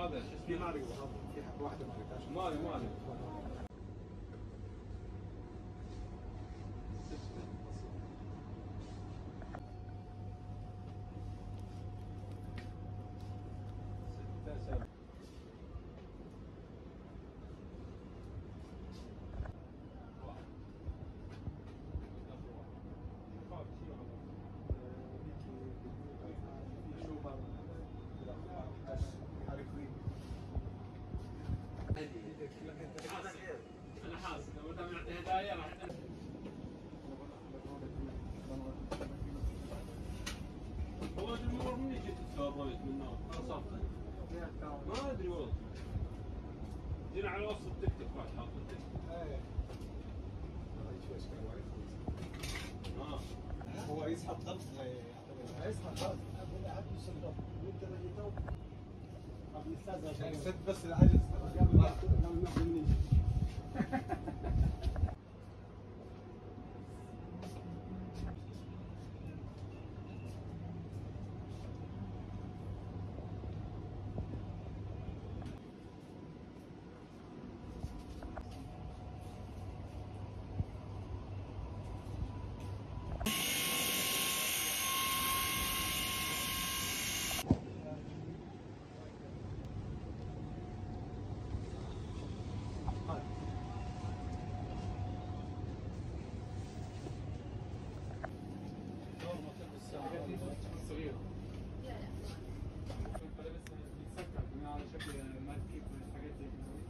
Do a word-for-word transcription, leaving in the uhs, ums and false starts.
هذا شو في اسمه؟ ماريو هذا، في حبه واحده ماريو. مالي مالي. انا حاسس لو دام نعطي هدايا راح هو الجمهور مني جيت تسويت منه خلصت ما ادري والله جينا على وسط التيك توك واحد حاط التيك توك اه هو يسحب ضغط يسحب ضغط يعني سد بس العجز صغير. لا لا. بس بيتسكر على شكل ماركت والحاجات دي.